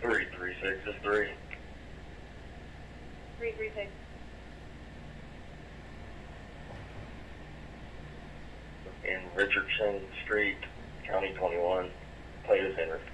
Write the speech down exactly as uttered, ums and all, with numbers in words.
three three six is three. three three six. In Richardson Street, County twenty-one, Plato Center.